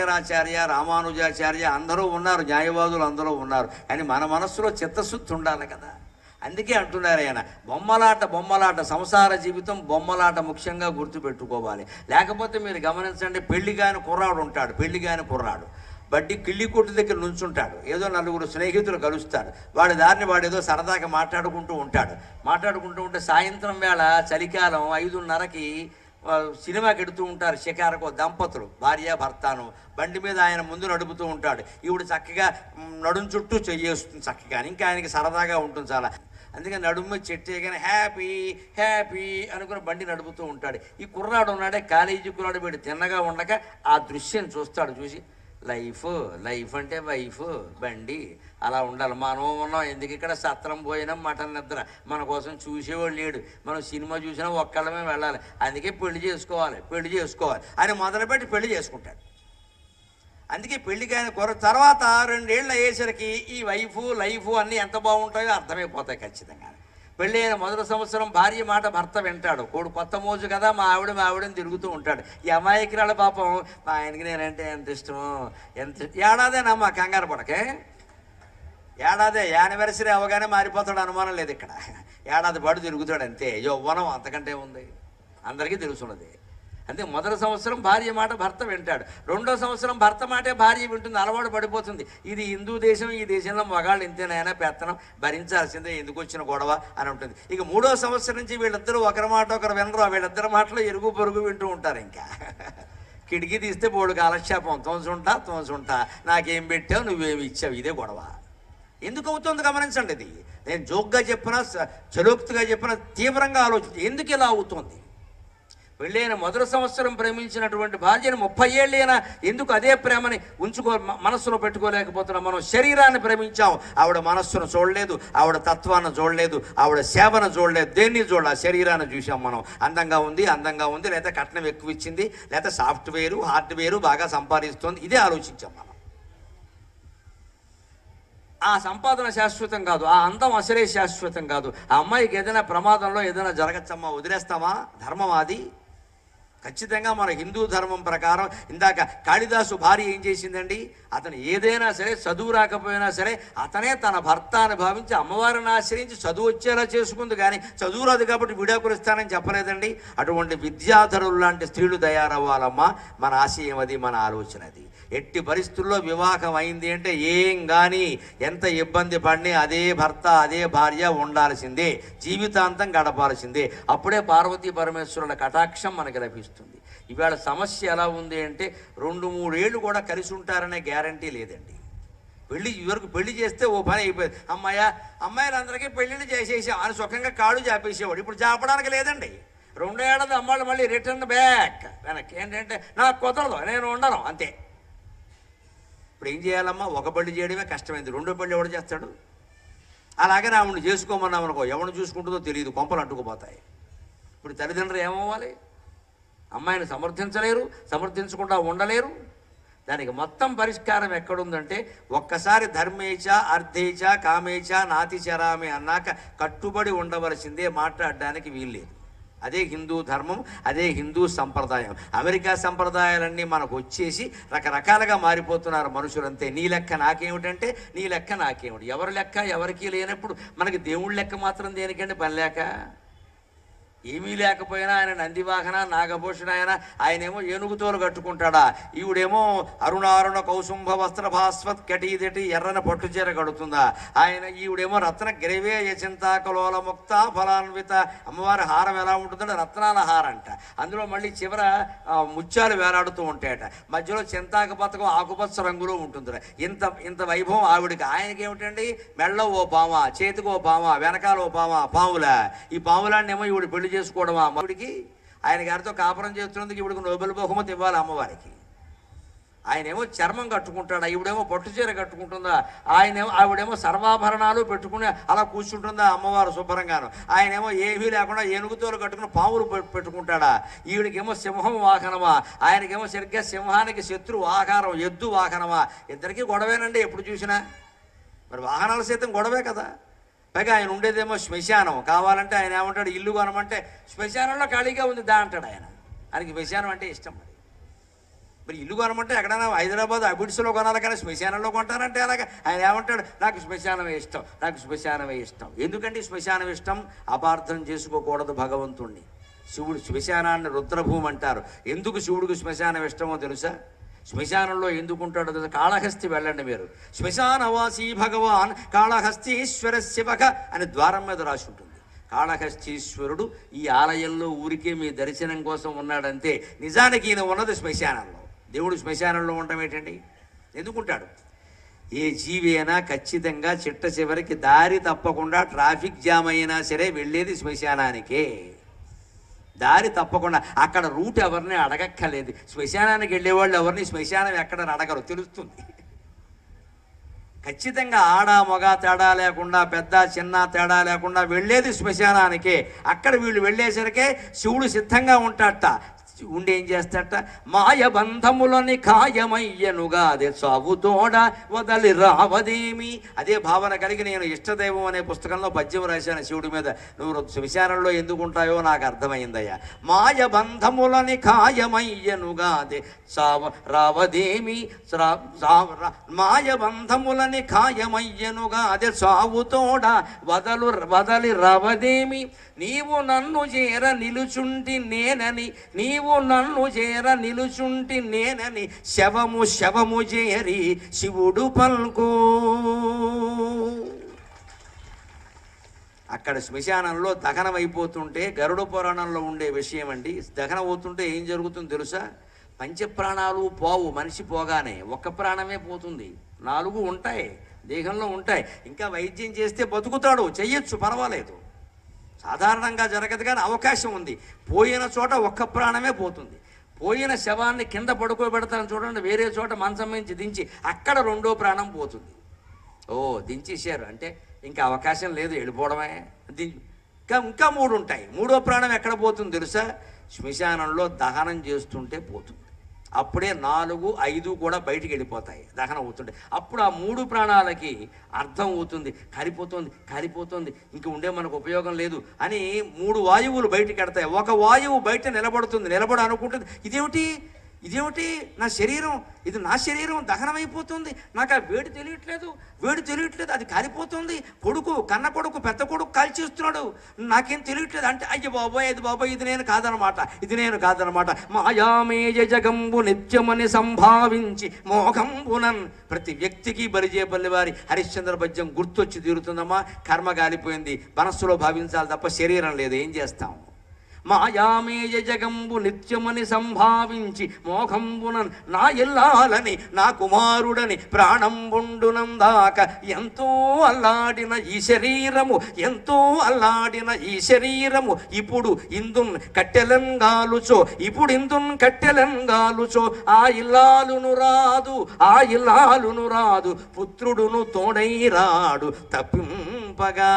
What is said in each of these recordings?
శంకరాచార్య, రామానుజాచార్య అందరూ ఉన్నారు, న్యాయవాదులు అందరూ ఉన్నారు. కానీ మన మనస్సులో చిత్తశుద్ధి ఉండాలి కదా. అందుకే అంటున్నారు ఆయన, బొమ్మలాట సంసార జీవితం బొమ్మలాట ముఖ్యంగా గుర్తుపెట్టుకోవాలి. లేకపోతే మీరు గమనించండి, పెళ్లి కాని కుర్రాడు బడ్డీ కిళ్ళి కొట్టు దగ్గర నుంచుంటాడు, ఏదో నలుగురు స్నేహితులు కలుస్తాడు, వాడి దారిని వాడు ఏదో సరదాగా మాట్లాడుకుంటూ ఉంటే సాయంత్రం వేళ చలికాలం 5:30కి సినిమాకి ఎడుతూ ఉంటారు షికారుకో దంపతులు, భార్య భర్తను. బండి మీద ఆయన ముందు నడుపుతూ ఉంటాడు, ఈవిడ చక్కగా నడుం చుట్టూ చెయ్యేస్తుంది చక్కగా, ఇంకా ఆయనకి సరదాగా ఉంటుంది చాలా. అందుకని నడుము చెట్టేగానే హ్యాపీ అనుకుని బండి నడుపుతూ ఉంటాడు. ఈ కుర్రాడు ఉన్నాడే కాలేజీ కుర్రాడు, వీడు తిన్నగా ఉండక ఆ దృశ్యం చూస్తాడు. చూసి లైఫ్ అంటే వైఫ్ బండి అలా ఉండాలి. మనం ఉన్నాం ఎందుకు ఇక్కడ, సత్రం పోయినాం మటన్ నిద్ర, మన కోసం చూసేవాడు లేడు, మనం సినిమా చూసినా ఒక్కళ్ళమే వెళ్ళాలి, అందుకే పెళ్లి చేసుకోవాలి అని మొదలుపెట్టి పెళ్లి చేసుకుంటాడు. అందుకే పెళ్లి కాని తర్వాత 2 ఏళ్ళు అయ్యేసరికి ఈ లైఫ్ అన్నీ ఎంత బాగుంటాయో అర్థమైపోతాయి ఖచ్చితంగా. పెళ్ళి అయిన మొదటి సంవత్సరం భార్య మాట భర్త వింటాడు, కొత్త మోజు కదా, మా ఆవిడని తిరుగుతూ ఉంటాడు. ఈ అమాయకురాళ్ళ పాపం, మా ఆయనకి నేనంటే ఎంత ఇష్టమో, ఏడాదేనమ్మా కంగారు పడకే, ఏడాదే యానివర్సరీ అవగానే మారిపోతాడు, అనుమానం లేదు ఇక్కడ. ఏడాది పాటు తిరుగుతాడు అంతే, యౌవనం అంతకంటే ఉంది, అందరికీ తెలుసున్నది. అంటే మొదటి సంవత్సరం భార్య మాట భర్త వింటాడు, 2వ సంవత్సరం భర్త మాటే భార్య వింటుంది, అలవాటు పడిపోతుంది. ఇది హిందూ దేశం, ఈ దేశంలో మగాళ్ళు ఇంతేనైనా పెత్తనం భరించాల్సిందే, ఎందుకు వచ్చిన గొడవ అని ఉంటుంది. ఇక 3వ సంవత్సరం నుంచి వీళ్ళిద్దరూ ఒకరి మాట ఒకరు వినరు, వీళ్ళిద్దరి మాటలో ఎరుగు పొరుగు వింటూ ఉంటారు. ఇంకా కిటికీ తీస్తే బోడు కాలక్షేపం, తోసుంటా నాకేం పెట్టావు, నువ్వేమి ఇచ్చావు, ఇదే గొడవ. ఎందుకు అవుతుంది గమనించండి. ఇది నేను జోక్గా చెప్పినా, చలోక్తిగా చెప్పినా, తీవ్రంగా ఆలోచించి ఎందుకు ఇలా అవుతుంది. పెళ్ళైన మొదటి సంవత్సరం ప్రేమించినటువంటి భార్యను 30 ఏళ్ళైనా ఎందుకు అదే ప్రేమని మనస్సులో పెట్టుకోలేకపోతున్నాం. మనం శరీరాన్ని ప్రేమించాం, ఆవిడ మనస్సును చూడలేదు, ఆవిడ తత్వాన్ని చూడలేదు, ఆవిడ సేవను చూడలేదు, దేన్ని చూడాలి, శరీరాన్ని చూసాం మనం. అందంగా ఉంది, లేదా కట్నం ఎక్కువ ఇచ్చింది, లేదా సాఫ్ట్వేరు హార్డ్వేరు బాగా సంపాదిస్తుంది, ఇదే ఆలోచించాం మనం. ఆ సంపాదన శాశ్వతం కాదు, ఆ అందం అసలే శాశ్వతం కాదు. ఆ అమ్మాయికి ఏదైనా ప్రమాదంలో ఏదైనా జరగచ్చమ్మా, వదిలేస్తామా? ధర్మం అది. ఖచ్చితంగా మన హిందూ ధర్మం ప్రకారం, ఇందాక కాళిదాసు భార్య ఏం చేసిందండి, అతను ఏదైనా సరే చదువు రాకపోయినా సరే అతనే తన భర్త అని భావించి అమ్మవారిని ఆశ్రయించి చదువు వచ్చేలా చేసుకుంది. కానీ చదువు రాదు కాబట్టి విడాకులు ఇస్తానని చెప్పలేదండి. అటువంటి విద్యాధరులు లాంటి స్త్రీలు తయారవ్వాలమ్మా, మన ఆశయం అది, మన ఆలోచన అది. ఎట్టి పరిస్థితుల్లో వివాహం అయింది అంటే ఏం కానీ ఎంత ఇబ్బంది పడినా అదే భర్త అదే భార్య ఉండాల్సిందే, జీవితాంతం గడపాల్సిందే. అప్పుడే పార్వతీ పరమేశ్వరుల కటాక్షం మనకి లభిస్తుంది. ఇవాళ సమస్య ఎలా ఉంది అంటే 2-3 ఏళ్ళు కూడా కలిసి ఉంటారనే గ్యారంటీ లేదండి. ఇవరకు పెళ్లి చేస్తే ఓ పని అయిపోయింది, అమ్మాయిలందరికీ పెళ్ళిళ్ళు చేసేసాం అని సుఖంగా కాళ్ళు చాపేసేవాడు. ఇప్పుడు చాపడానికి లేదండి. 2 ఏళ్ళది అమ్మాయిలు మళ్ళీ రిటర్న్ బ్యాక్ వెనక్కి. ఏంటంటే నాకు కుదరదు, నేను ఉండను, అంతే. ఇప్పుడు ఏం చేయాలమ్మా, ఒక పెళ్లి చేయడమే కష్టమైంది, 2వ పెళ్లి ఎవడు చేస్తాడు? అలాగనే ఆవిడని చేసుకోమన్నాం అనుకో, ఎవరిని చూసుకుంటుందో తెలియదు, కొంపలు అంటుకుపోతాయి. ఇప్పుడు తల్లిదండ్రులు ఏమవ్వాలి? అమ్మాయిని సమర్థించకుండా ఉండలేరు. దానికి మొత్తం పరిష్కారం ఎక్కడుందంటే, ఒక్కసారి ధర్మేచ అర్థేచ కామేచ నాతిచరామి అన్నాక కట్టుబడి ఉండవలసిందే, మాట్లాడడానికి వీల్లేదు. అదే హిందూ ధర్మం, అదే హిందూ సంప్రదాయం. అమెరికా సంప్రదాయాలన్నీ మనకు వచ్చేసి రకరకాలుగా మారిపోతున్నారు మనుషులంతే. నీ లెక్క నాకేమిటంటే నీ లెక్క నాకేమిటి, ఎవరి లెక్క ఎవరికీ లేనప్పుడు మనకి దేవుడి లెక్క మాత్రం దేనికంటే పని లేక. ఏమీ లేకపోయినా ఆయన నందివాహన నాగభూషణ ఆయనేమో ఏనుగుతోలు కట్టుకుంటాడా, ఈవిడేమో అరుణారుణ కౌసుంభ వస్త్ర భాస్వత్ కటీదటి ఎర్రన పట్టుచీర కడుతుందా, ఈవిడేమో రత్న గ్రవేయ చింతాకలోల ముక్త ఫలాన్విత. అమ్మవారి హారం ఎలా ఉంటుందంటే రత్నాల హారం అంట, అందులో మళ్ళీ చివర ముత్యాలు వేలాడుతూ ఉంటాయట, మధ్యలో చింతాక పథకం ఆకుపచ్చ రంగులో ఉంటుంది. ఇంత వైభవం ఆవిడికి. ఆయనకి ఏమిటండి, మెళ్ళో ఓ పామ, చేతికి ఓ పామ, వెనకాల ఓ పాముల. ఈ పాములాన్నేమో ఈవిడ పెళ్లి చేసుకోవడం ఆ అమ్మడికి. ఆయన గారితో కాపురం చేస్తున్నందుకు ఇవిడికి నోబెల్ బహుమతి ఇవ్వాలి అమ్మవారికి. ఆయనేమో చర్మం కట్టుకుంటాడా, ఈవిడేమో పట్టుచీర కట్టుకుంటుందా, ఆవిడేమో సర్వాభరణాలు పెట్టుకుని అలా కూర్చుంటుందా అమ్మవారు శుభ్రంగాను. ఆయనేమో ఏమీ లేకుండా ఏనుగుతోలు కట్టుకుని పాములు పెట్టుకుంటాడా. ఈవిడికేమో సింహం వాహనమా, ఆయనకేమో సరిగ్గా సింహానికి శత్రు ఆకారం ఎద్దు వాహనమా. ఇద్దరికీ గొడవేనండి ఎప్పుడు చూసినా. మరి వాహనాల సైతం గొడవే కదా. పైగా ఆయన ఉండేదేమో శ్మశానం. కావాలంటే ఆయన ఏమంటాడు, ఇల్లు కొనమంటే శ్మశానంలో ఖాళీగా ఉంది దా అంటాడు ఆయన. ఆయనకి శ్మశానం అంటే ఇష్టం. మరి మరి ఇల్లు కొనమంటే ఎక్కడైనా హైదరాబాద్ అబిడ్స్లో కొనాలి కానీ శ్మశానంలో కొంటారంటే అలాగా. ఆయన ఏమంటాడు, నాకు శ్మశానమే ఇష్టం, నాకు శ్మశానమే ఇష్టం. ఎందుకంటే శ్మశానం ఇష్టం? అపార్థం చేసుకోకూడదు భగవంతుణ్ణి. శివుడు శ్మశానాన్ని రుద్రభూమి అంటారు. ఎందుకు శివుడికి శ్మశానం ఇష్టమో తెలుసా? శ్మశానంలో ఎందుకుంటాడో తెలుసా? కాళహస్తి వెళ్ళండి మీరు. శ్మశానవాసీ భగవాన్ కాళహస్తీశ్వర శివక అని ద్వారం మీద రాసి ఉంటుంది. కాళహస్తీశ్వరుడు ఈ ఆలయంలో ఊరికే మీ దర్శనం కోసం ఉన్నాడంతే. నిజానికి ఈయన ఉన్నది శ్మశానంలో. దేవుడు శ్మశానంలో ఉండటం ఏంటండి? ఎందుకుంటాడు? ఏ జీవి అయినా ఖచ్చితంగా చిట్ట చివరికి దారి తప్పకుండా ట్రాఫిక్ జామ్ అయినా సరే వెళ్ళేది శ్మశానానికే. దారి తప్పకుండా. అక్కడ రూట్ ఎవరిని అడగక్కర్లేదు. శ్మశానానికి వెళ్ళేవాళ్ళు ఎవరిని శ్మశానం ఎక్కడ అడగరు, తెలుస్తుంది. ఖచ్చితంగా ఆడ మగ తేడా లేకుండా, పెద్ద చిన్న తేడా లేకుండా వెళ్ళేది శ్మశానానికే. అక్కడ వీళ్ళు వెళ్ళేసరికే శివుడు సిద్ధంగా ఉంటాడట. ఉండి ఏం చేస్తాడట? మాయబంధములని ఖాయమయ్యనుగా అదే సాగుతోడ వదలి రావదేమి. అదే భావన కలిగి నేను ఇష్టదైవం అనే పుస్తకంలో పద్యం రాశాను శివుడి మీద. నువ్వు శ్మశానంలో ఎందుకుంటాయో నాకు అర్థమైందయ్యా. మాయబంధములని ఖాయమయ్యనుగా అదే రావదేమి. మాయబంధములని ఖాయమయ్యనుగా అదే సాగుతోడ వదలి రావదేమి. నీవు నన్ను చేర నిలుచుంటి నేనని, నీవు నన్ను చేర నిలుచుంటి నేనని శవము శవము చేరి శివుడు పల్కు. అక్కడ శ్మశానంలో దహనం అయిపోతుంటే, గరుడ పురాణంలో ఉండే విషయం అండి. దహనం అవుతుంటే ఏం జరుగుతుందో తెలుసా? పంచప్రాణాలు పోవు. మనిషి పోగానే ఒక్క ప్రాణమే పోతుంది. 4 ఉంటాయి దేహంలో ఉంటాయి. ఇంకా వైద్యం చేస్తే బతుకుతాడు, చెయ్యొచ్చు, పర్వాలేదు. సాధారణంగా జరగదు కానీ అవకాశం ఉంది. పోయిన చోట ఒక్క ప్రాణమే పోతుంది. పోయిన శవాన్ని కింద పడుకోబెడతాను చూడండి, వేరే చోట మంచం నుంచి దించి అక్కడ 2వ ప్రాణం పోతుంది. ఓ దించేశారు అంటే ఇంకా అవకాశం లేదు, వెళ్ళిపోవడమే. ఇంకా 3 ఉంటాయి. 3వ ప్రాణం ఎక్కడ పోతుంది తెలుసా? శ్మశానంలో దహనం చేస్తుంటే పోతుంది. అప్పుడే 4, 5 కూడా బయటికి వెళ్ళిపోతాయి దహనం అవుతుంటే. అప్పుడు ఆ 3 ప్రాణాలకి అర్థం అవుతుంది, కాలిపోతుంది, ఇంక ఉండే మనకు ఉపయోగం లేదు అని 3 వాయువులు బయటికి వెడతాయి. ఒక వాయువు బయట నిలబడి అనుకుంటుంది, ఇదేమిటి నా శరీరం, ఇది నా శరీరం దహనమైపోతుంది, నాకు ఆ వేడి తెలియట్లేదు, అది కాలిపోతుంది. కన్న కొడుకు పెద్ద కొడుకు కాల్చేస్తున్నాడు, నాకేం తెలియట్లేదు అంటే, అయ్య బాబోయ్ ఇది నేను కాదనమాట. మాయామేయ జగంబు నిత్యమని సంభావించి మోహంబునన్. ప్రతి వ్యక్తికి బలిజేపల్లి వారి హరిశ్చంద్ర పద్యం గుర్తొచ్చి తీరుతుందమ్మా. కర్మ కాలిపోయింది, మనస్సులో భావించాలి తప్ప శరీరం లేదు, ఏం చేస్తాం? మాయామేయ జగంబు నిత్యమని సంభావించి మోహంబునన్ నా ఇల్లాలని నా కుమారుడని ప్రాణంబుండునందాక ఎంతో అల్లాడిన ఈ శరీరము ఇప్పుడు ఇందున్ కట్టెలంగాలుచో ఆ ఇల్లాలును రాదు పుత్రుడును తోడై రాడు తప్పింపగా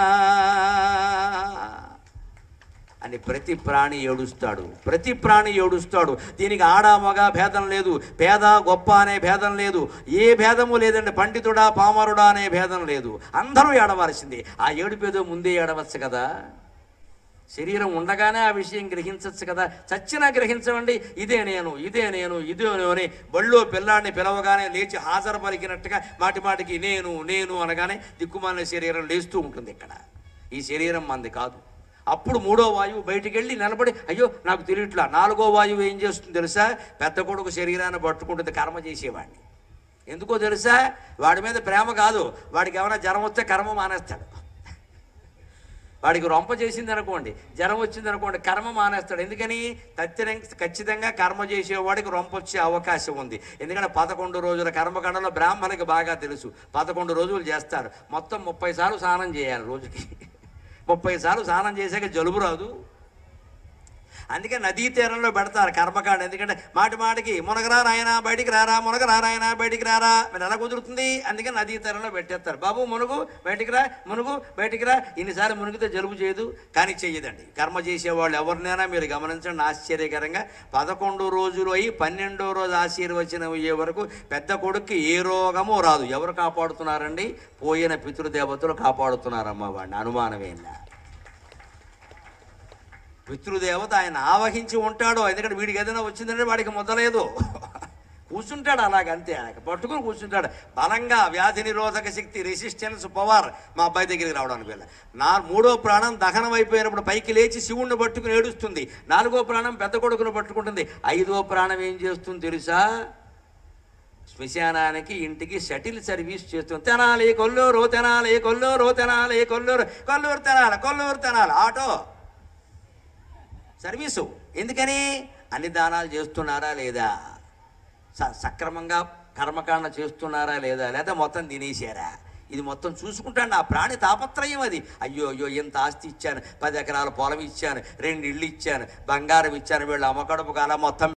అని ప్రతి ప్రాణి ఏడుస్తాడు. దీనికి ఆడ మగ భేదం లేదు, పేద గొప్ప అనే భేదం లేదు, ఏ భేదము లేదండి. పండితుడా పామరుడా అనే భేదం లేదు, అందరూ ఏడవలసిందే. ఆ ఏడుపేదో ముందే ఏడవచ్చు కదా. శరీరం ఉండగానే ఆ విషయం గ్రహించవచ్చు కదా. చచ్చినా గ్రహించవండి. ఇదే నేను అని బళ్ళో పిల్లాడిని పిలవగానే లేచి హాజరు పలికినట్టుగా మాటికి నేను అనగానే దిక్కుమాలిన శరీరం లేస్తూ ఉంటుంది. ఇక్కడ ఈ శరీరం మంది కాదు. అప్పుడు 3వ వాయువు బయటికి వెళ్ళి నిలబడి, అయ్యో నాకు తెలియట్లా. 4వ వాయువు ఏం చేస్తుంది తెలుసా? పెద్ద కొడుకు శరీరాన్ని పట్టుకుంటుంది, కర్మ చేసేవాడిని. ఎందుకో తెలుసా? వాడి మీద ప్రేమ కాదు, వాడికి ఏమైనా జ్వరం వస్తే కర్మ మానేస్తాడు. వాడికి రొంప చేసింది అనుకోండి, జ్వరం వచ్చింది అనుకోండి, కర్మ మానేస్తాడు. ఎందుకని? ఖచ్చితంగా కర్మ చేసేవాడికి రొంప వచ్చే అవకాశం ఉంది. ఎందుకంటే 11 రోజుల కర్మకాండలో బ్రాహ్మణులకు బాగా తెలుసు. 11 రోజులు చేస్తారు, మొత్తం 30 సార్లు స్నానం చేయాలి రోజుకి. 30 సార్లు స్నానం చేశాక జలుబు రాదు. అందుకే నదీ తీరంలో పెడతారు కర్మకాండ. ఎందుకంటే మాటికి మునగరా నాయన బయటికి రారా, బయటికి రారా, మీరు ఎలా కుదురుతుంది? అందుకని నదీ తీరంలో పెట్టేస్తారు. బాబు మునుగు బయటికి రా. ఇన్నిసార్లు మునిగితే జలుబు చేయదు, కానీ చెయ్యదండి. కర్మ చేసేవాళ్ళు ఎవరినైనా మీరు గమనించండి. ఆశ్చర్యకరంగా 11 రోజులు అయ్యి 12వ రోజు ఆశీర్వచనం అయ్యే వరకు పెద్ద కొడుక్కి ఏ రోగము రాదు. ఎవరు కాపాడుతున్నారండి? పోయిన పితృదేవతలు కాపాడుతున్నారమ్మ వాడిని, అనుమానమేనా? పితృదేవత ఆయన ఆవహించి ఉంటాడు. ఎందుకంటే వీడికి ఏదైనా వచ్చిందంటే వాడికి మొదలేదు, కూర్చుంటాడు అలాగంతే, ఆయన పట్టుకుని కూర్చుంటాడు. బలంగా వ్యాధి నిరోధక శక్తి, రెసిస్టెన్స్ పవర్ మా అబ్బాయి దగ్గరికి రావడానికి వెళ్ళ. మూడో ప్రాణం దహనం అయిపోయినప్పుడు పైకి లేచి శివుణ్ణి పట్టుకుని ఏడుస్తుంది. 4వ ప్రాణం పెద్ద కొడుకును పట్టుకుంటుంది. 5వ ప్రాణం ఏం చేస్తుంది తెలుసా? శ్మశానానికి ఇంటికి షటిల్ సర్వీస్ చేస్తుంది. Tenali Kolluru, Tenali Kolluru, Tenali Kolluru, Kolluru Tenali, Kolluru Tenali auto service. ఎందుకని? అన్ని దానాలు చేస్తున్నారా లేదా, సక్రమంగా కర్మకాండ చేస్తున్నారా లేదా, లేదా మొత్తం తినేసారా, ఇది మొత్తం చూసుకుంటాను. నా ప్రాణి తాపత్రయం అది. అయ్యో అయ్యో ఎంత ఆస్తి ఇచ్చాను, 10 ఎకరాల పొలం ఇచ్చాను, 2 ఇళ్ళు ఇచ్చాను, బంగారం ఇచ్చాను, వీళ్ళు అమ్మకడుపు కాల మొత్తం